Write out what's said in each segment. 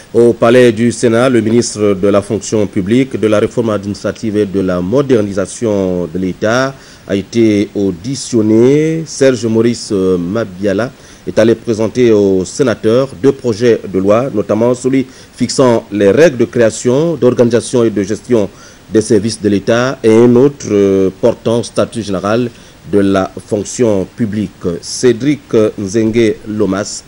Au palais du Sénat, le ministre de la fonction publique, de la réforme administrative et de la modernisation de l'État a été auditionné. Serge Maurice Mabiala est allé présenter aux sénateurs deux projets de loi, notamment celui fixant les règles de création, d'organisation et de gestion des services de l'État et un autre portant statut général de la fonction publique. Cédric Nzengue Lomas.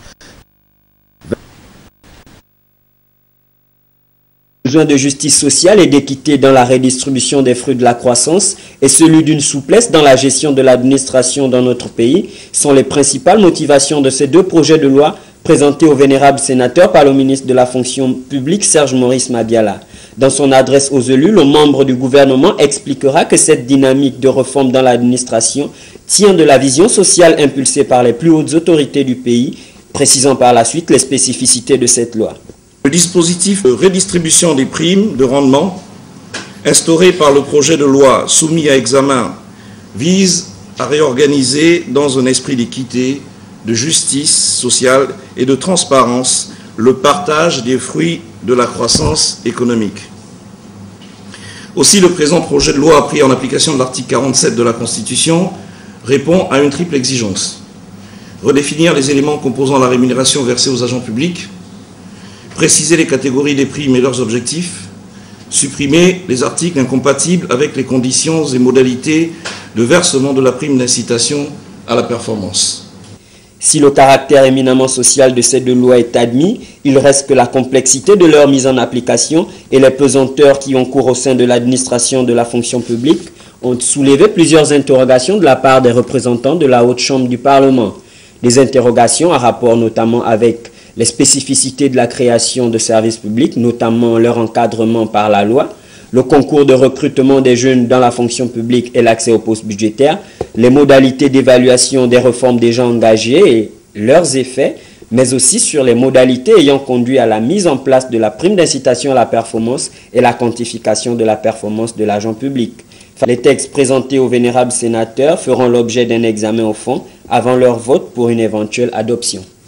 Besoin de justice sociale et d'équité dans la redistribution des fruits de la croissance et celui d'une souplesse dans la gestion de l'administration dans notre pays sont les principales motivations de ces deux projets de loi présentés au vénérable sénateur par le ministre de la fonction publique Serge Maurice Mabiala. Dans son adresse aux élus, le membre du gouvernement expliquera que cette dynamique de réforme dans l'administration tient de la vision sociale impulsée par les plus hautes autorités du pays, précisant par la suite les spécificités de cette loi. Le dispositif de redistribution des primes de rendement instauré par le projet de loi soumis à examen vise à réorganiser dans un esprit d'équité, de justice sociale et de transparence le partage des fruits de la croissance économique. Aussi, le présent projet de loi, pris en application de l'article 47 de la Constitution, répond à une triple exigence. Redéfinir les éléments composant la rémunération versée aux agents publics, préciser les catégories des primes et leurs objectifs, supprimer les articles incompatibles avec les conditions et modalités de versement de la prime d'incitation à la performance. Si le caractère éminemment social de ces deux lois est admis, il reste que la complexité de leur mise en application et les pesanteurs qui ont cours au sein de l'administration de la fonction publique ont soulevé plusieurs interrogations de la part des représentants de la Haute Chambre du Parlement. Des interrogations à rapport notamment avec les spécificités de la création de services publics, notamment leur encadrement par la loi, le concours de recrutement des jeunes dans la fonction publique et l'accès aux postes budgétaires, les modalités d'évaluation des réformes déjà engagées et leurs effets, mais aussi sur les modalités ayant conduit à la mise en place de la prime d'incitation à la performance et la quantification de la performance de l'agent public. Les textes présentés aux vénérables sénateurs feront l'objet d'un examen au fond avant leur vote pour une éventuelle adoption.